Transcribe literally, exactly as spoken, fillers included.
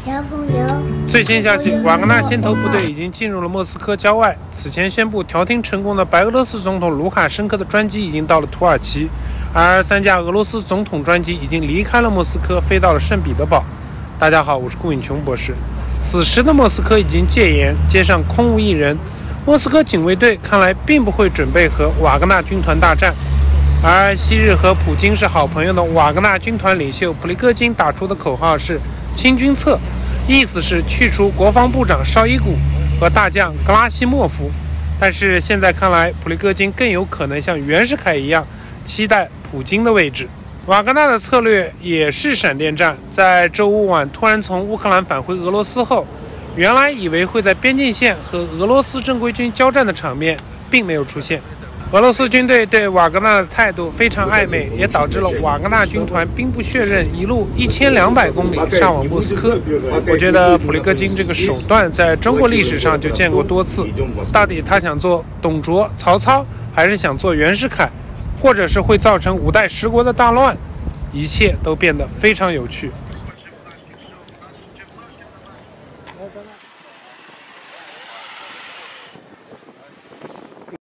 小朋友。 最新消息，瓦格纳先头部队已经进入了莫斯科郊外。此前宣布调停成功的白俄罗斯总统卢卡申科的专机已经到了土耳其，而三架俄罗斯总统专机已经离开了莫斯科，飞到了圣彼得堡。大家好，我是顾颖琼博士。此时的莫斯科已经戒严，街上空无一人。莫斯科警卫队看来并不会准备和瓦格纳军团大战。而昔日和普京是好朋友的瓦格纳军团领袖普利戈金打出的口号是清君侧，意思是去除国防部长绍伊古和大将格拉西莫夫。但是现在看来，普利戈金更有可能像袁世凯一样期待普京的位置。瓦格纳的策略也是闪电战，在周五晚突然从乌克兰返回俄罗斯后，原来以为会在边境线和俄罗斯正规军交战的场面并没有出现。俄罗斯军队对瓦格纳的态度非常暧昧，也导致了瓦格纳军团兵不血刃，一路一千两百公里上往莫斯科。我觉得普利戈金这个手段在中国历史上就见过多次。到底他想做董卓、曹操，还是想做袁世凯，或者是会造成五代十国的大乱？一切都变得非常有趣。